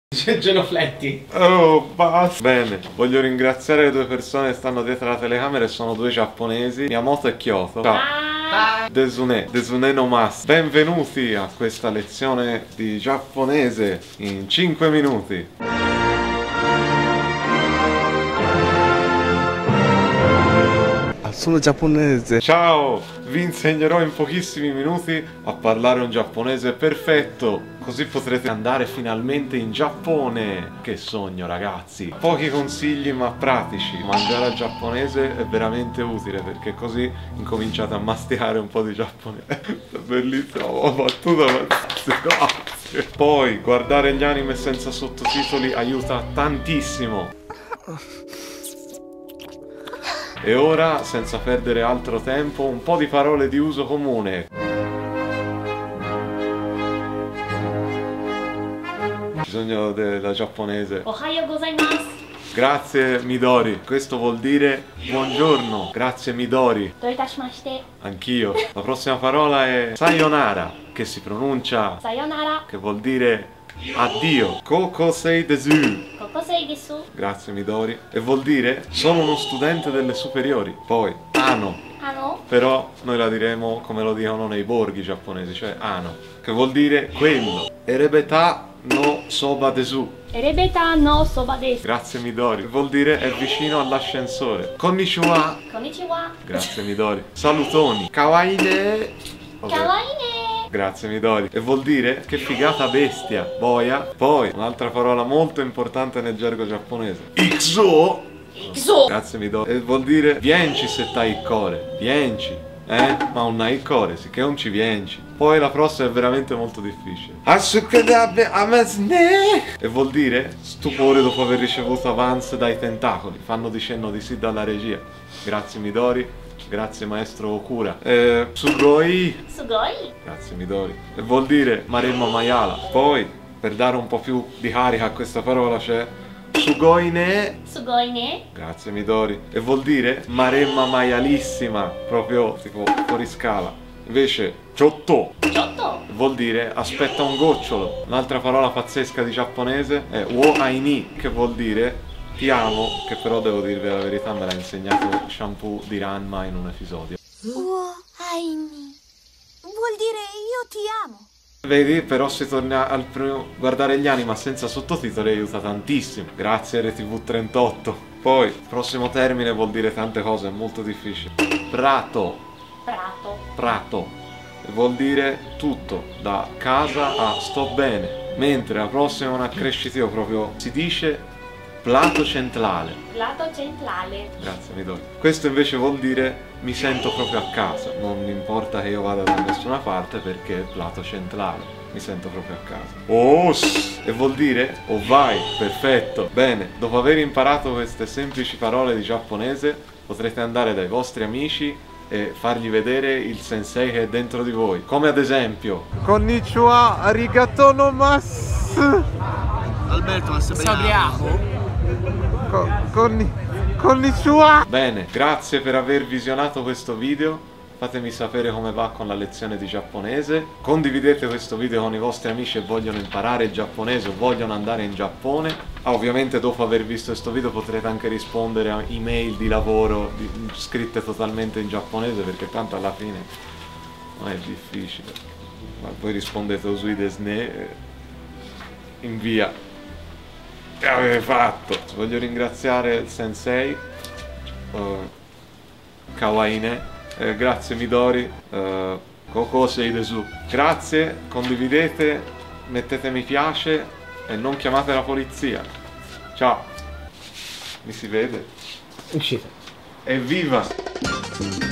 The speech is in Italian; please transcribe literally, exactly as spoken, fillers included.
C'è genofletti. Oh, basta. Bene, voglio ringraziare le due persone che stanno dietro la telecamera e sono due giapponesi, Miyamoto e Kyoto. Ciao. Bye. Desune, Desune no mas. Benvenuti a questa lezione di giapponese in cinque minuti. Sono giapponese. Ciao, vi insegnerò in pochissimi minuti a parlare un giapponese perfetto, così potrete andare finalmente in Giappone. Che sogno, ragazzi. Pochi consigli ma pratici. Mangiare al giapponese è veramente utile perché così incominciate a masticare un po' di giapponese. Bellissima, ho battuta, grazie. Poi guardare gli anime senza sottotitoli aiuta tantissimo. E ora, senza perdere altro tempo, un po' di parole di uso comune. Bisogno della giapponese. Ohayo gozaimasu. Grazie Midori. Questo vuol dire buongiorno. Grazie Midori. Do itashimashite. Anch'io. La prossima parola è sayonara, che si pronuncia, Sayonara. che vuol dire addio. Kokosei desu. Kokosei desu. Grazie Midori. E vuol dire sono uno studente delle superiori. Poi ano. Ano. Però noi la diremo come lo dicono nei borghi giapponesi, cioè ano, che vuol dire quello. Erebeta no soba desu. Erebeta no soba desu. Grazie Midori. Che vuol dire è vicino all'ascensore. Konnichiwa. Konnichiwa. Grazie Midori. Salutoni. Kawaii ne. Vabbè. Kawaii ne. Grazie Midori. E vuol dire che figata bestia. Boia. Poi un'altra parola molto importante nel gergo giapponese. Ikuzo. Ikuzo. Grazie Midori. E vuol dire vienci se t'hai il core. Vienci. Eh? Ma non hai il core, sì che non ci vienci. Poi la prossima è veramente molto difficile. E vuol dire stupore dopo aver ricevuto avance dai tentacoli. Fanno di cenno di sì dalla regia. Grazie Midori. Grazie maestro Okura. Eh, Sugoi. Sugoi. Grazie Midori. E vuol dire Maremma Maiala. Poi, per dare un po' più di carica a questa parola c'è Sugoi ne. Sugoi ne. Grazie Midori. E vuol dire Maremma Maialissima. Proprio tipo fuori scala. Invece Chotto Chotto. vuol dire aspetta un gocciolo. Un'altra parola pazzesca di giapponese è Wo Aini, che vuol dire ti amo, che però devo dirvi la verità me l'ha insegnato Shampoo di Ranma in un episodio. Wo Aini vuol dire io ti amo. Vedi, però se torna al primo guardare gli anime senza sottotitoli aiuta tantissimo. Grazie R T V trentotto. Poi, prossimo termine vuol dire tante cose, è molto difficile. Prato. Prato. Prato. E vuol dire tutto, da casa a sto bene. Mentre la prossima è un accrescitivo proprio, si dice plato centrale. Plato centrale. Grazie Midori. Questo invece vuol dire mi sento proprio a casa. Non importa che io vada da nessuna parte perché è il plato centrale. Mi sento proprio a casa. Oh, e vuol dire oh vai, perfetto. Bene, dopo aver imparato queste semplici parole di giapponese potrete andare dai vostri amici e fargli vedere il sensei che è dentro di voi. Come ad esempio Konnichiwa, arigato no mas. Alberto, ma sei Sabriaco. Con, konnichiwa. Bene, grazie per aver visionato questo video. Fatemi sapere come va con la lezione di giapponese. Condividete questo video con i vostri amici che vogliono imparare il giapponese o vogliono andare in Giappone. Ah, ovviamente dopo aver visto questo video potrete anche rispondere a email di lavoro di, scritte totalmente in giapponese, perché tanto alla fine non è difficile. Ma poi rispondete usui desne, invia. Che avete fatto? Voglio ringraziare il sensei uh, Kawaine, eh, grazie Midori, uh, Kokosei desu. Grazie, condividete, mettete mi piace e non chiamate la polizia. Ciao. Mi si vede? Uscite. Evviva!